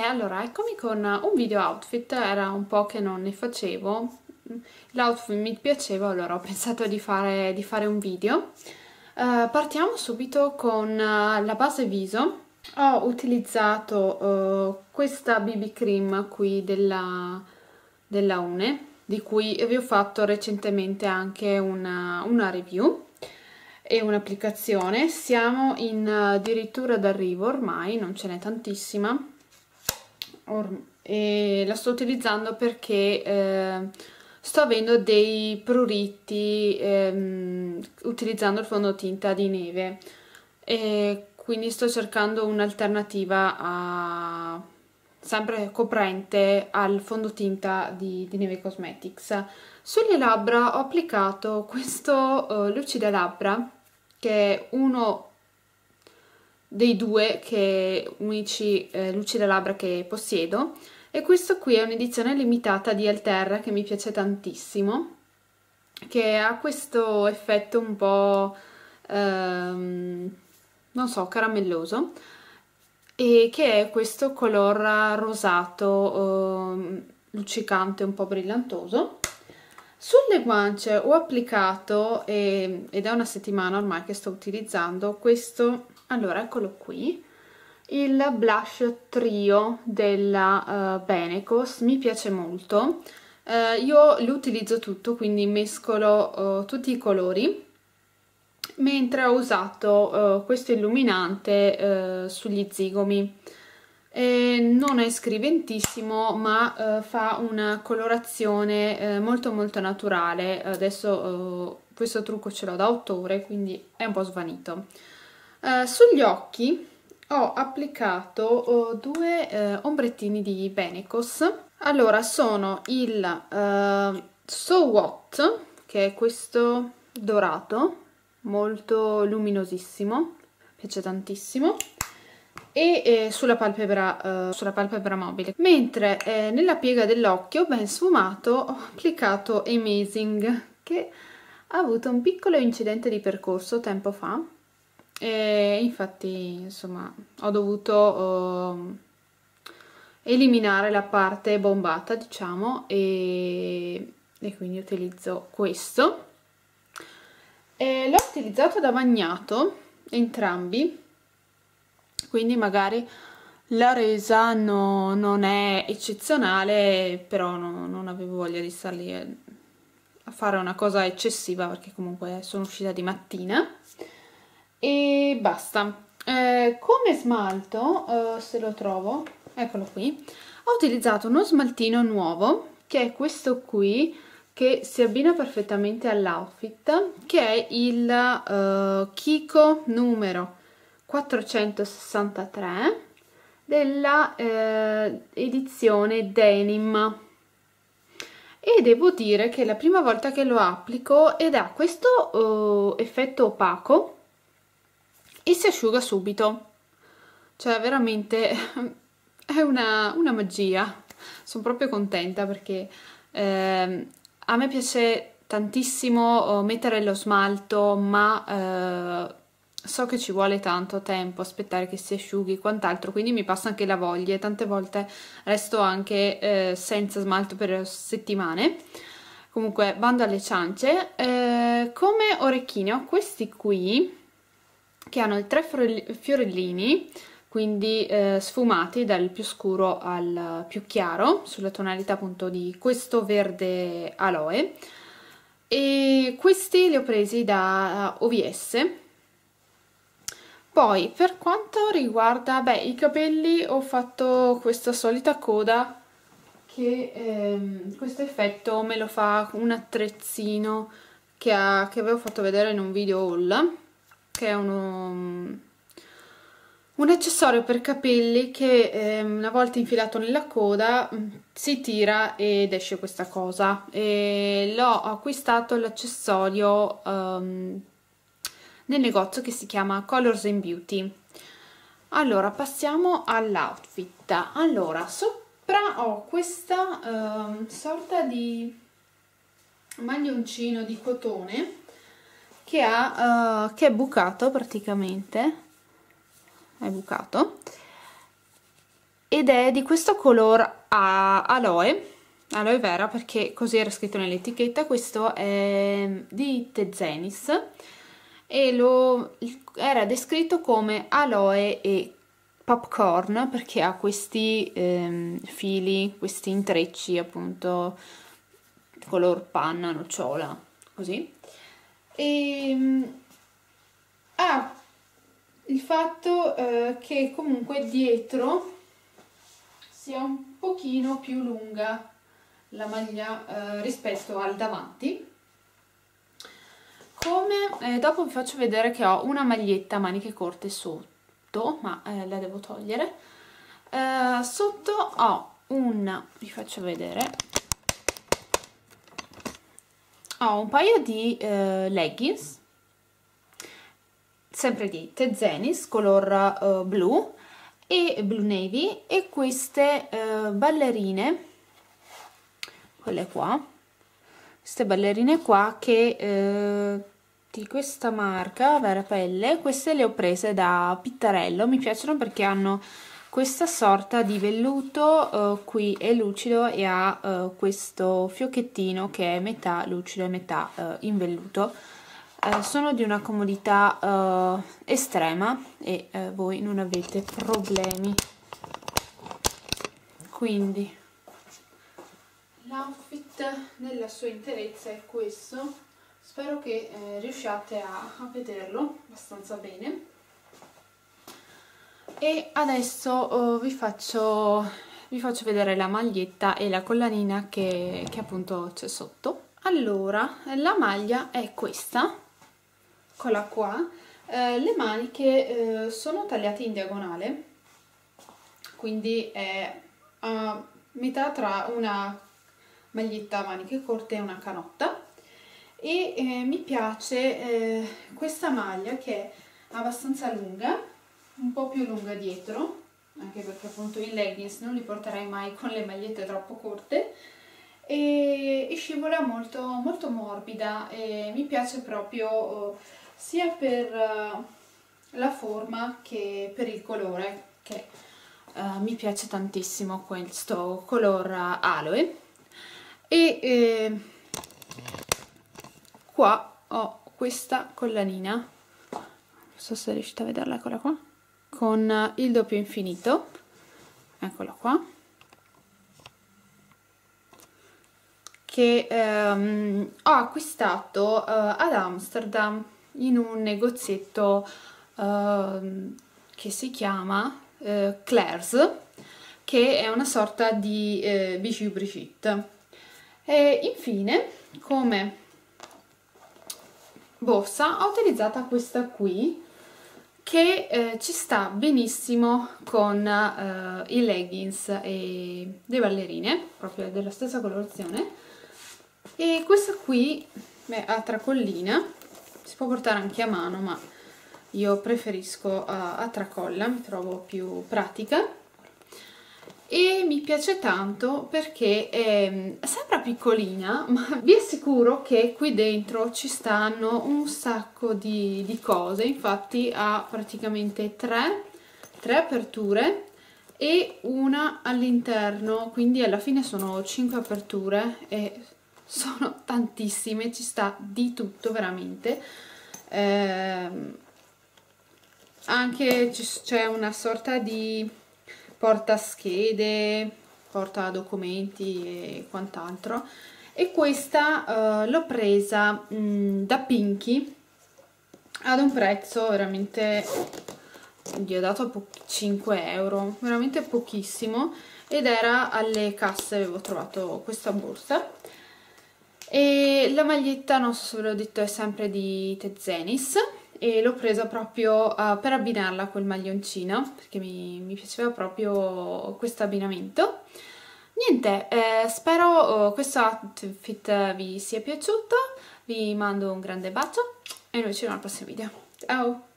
allora eccomi con un video outfit, era un po' che non ne facevo, l'outfit mi piaceva, allora ho pensato di fare un video. Partiamo subito con la base viso. Ho utilizzato questa BB cream qui della Une, di cui vi ho fatto recentemente anche una review e un'applicazione. Siamo in addirittura d'arrivo ormai, non ce n'è tantissima e la sto utilizzando perché sto avendo dei pruriti utilizzando il fondotinta di neve e quindi sto cercando un'alternativa sempre coprente al fondotinta di Neve Cosmetics. Sulle labbra ho applicato questo lucida labbra, che è uno dei due unici lucida labbra che possiedo, e questo qui è un'edizione limitata di Alterra che mi piace tantissimo, che ha questo effetto un po' non so, caramelloso, e che è questo color rosato luccicante, un po' brillantoso. Sulle guance ho applicato, ed è una settimana ormai che sto utilizzando questo, allora eccolo qui, il blush trio della Benecos. Mi piace molto, io lo utilizzo tutto, quindi mescolo tutti i colori, mentre ho usato questo illuminante sugli zigomi. Non è scriventissimo, ma fa una colorazione molto naturale. Adesso questo trucco ce l'ho da autore, quindi è un po' svanito. Sugli occhi ho applicato due ombrettini di Benecos. Allora, sono il So What, che è questo dorato molto luminosissimo, piace tantissimo, e sulla palpebra mobile, mentre nella piega dell'occhio ben sfumato ho applicato Amazing, che ha avuto un piccolo incidente di percorso tempo fa e infatti insomma ho dovuto eliminare la parte bombata, diciamo, e quindi utilizzo questo. L'ho utilizzato da bagnato entrambi, quindi magari la resa non è eccezionale, però non avevo voglia di star lì a fare una cosa eccessiva, perché comunque sono uscita di mattina e basta. Come smalto, se lo trovo, eccolo qui, ho utilizzato uno smaltino nuovo, che è questo qui, che si abbina perfettamente all'outfit, che è il Kiko numero 463 della edizione Denim, e devo dire che è la prima volta che lo applico ed ha questo effetto opaco e si asciuga subito, cioè veramente è una magia. Sono proprio contenta perché a me piace tantissimo mettere lo smalto, ma so che ci vuole tanto tempo aspettare che si asciughi e quant'altro, quindi mi passa anche la voglia e tante volte resto anche senza smalto per settimane. Comunque, bando alle ciance. Come orecchini ho questi qui, che hanno i 3 fiorellini, quindi sfumati dal più scuro al più chiaro, sulla tonalità appunto di questo verde aloe, e questi li ho presi da OVS. Poi per quanto riguarda i capelli, ho fatto questa solita coda, che questo effetto me lo fa un attrezzino che avevo fatto vedere in un video haul, che è un accessorio per capelli che una volta infilato nella coda si tira ed esce questa cosa, e l'ho acquistato l'accessorio nel negozio che si chiama Colors and Beauty. Allora, passiamo all'outfit. Allora, sopra ho questa sorta di maglioncino di cotone che è bucato praticamente, è bucato, ed è di questo color aloe vera, perché così era scritto nell'etichetta. Questo è di Tezenis e era descritto come aloe e popcorn perché ha questi fili, questi intrecci appunto color panna, nocciola, così. E ha il fatto che comunque dietro sia un pochino più lunga la maglia rispetto al davanti. Come dopo vi faccio vedere che ho una maglietta a maniche corte sotto, ma la devo togliere. Sotto ho vi faccio vedere, ho un paio di leggings, sempre di Tezenis, color blu e blu navy, e queste ballerine, quelle qua, queste ballerine qua che di questa marca Vera Pelle. Queste le ho prese da Pittarello, mi piacciono perché hanno questa sorta di velluto, qui è lucido e ha questo fiocchettino che è metà lucido e metà in velluto. Sono di una comodità estrema e voi non avete problemi. Quindi l'outfit nella sua interezza è questo. Spero che riusciate a vederlo abbastanza bene. E adesso vi faccio vedere la maglietta e la collanina che appunto c'è sotto. Allora, la maglia è questa, eccola qua. Le maniche sono tagliate in diagonale, quindi è a metà tra una maglietta a maniche corte e una canotta. E mi piace questa maglia che è abbastanza lunga, un po' più lunga dietro, anche perché appunto i leggings non li porterei mai con le magliette troppo corte, e scivola molto, molto morbida, e mi piace proprio sia per la forma che per il colore, che mi piace tantissimo questo color aloe. E qua ho questa collanina, non so se riuscite a vederla, eccola qua, con il doppio infinito, eccola qua, che ho acquistato ad Amsterdam in un negozietto che si chiama Claire's, che è una sorta di Bijou Brigitte. E infine, come borsa ho utilizzato questa qui, che ci sta benissimo con i leggings e le ballerine, proprio della stessa colorazione. E questa qui ha tracollina, si può portare anche a mano, ma io preferisco a tracolla, mi trovo più pratica. E mi piace tanto perché sembra piccolina, ma vi assicuro che qui dentro ci stanno un sacco di cose. Infatti ha praticamente tre aperture e una all'interno, quindi alla fine sono 5 aperture e sono tantissime, ci sta di tutto veramente. Anche c'è una sorta di portaschede, porta documenti e quant'altro. E questa l'ho presa da Pinky ad un prezzo veramente, gli ho dato 5 euro, veramente pochissimo, ed era alle casse, avevo trovato questa borsa. E la maglietta, non so se ve l'ho detto, è sempre di Tezenis e l'ho presa proprio per abbinarla a quel maglioncino, perché mi piaceva proprio questo abbinamento. Niente, spero questo outfit vi sia piaciuto, vi mando un grande bacio e noi ci vediamo al prossimo video. Ciao!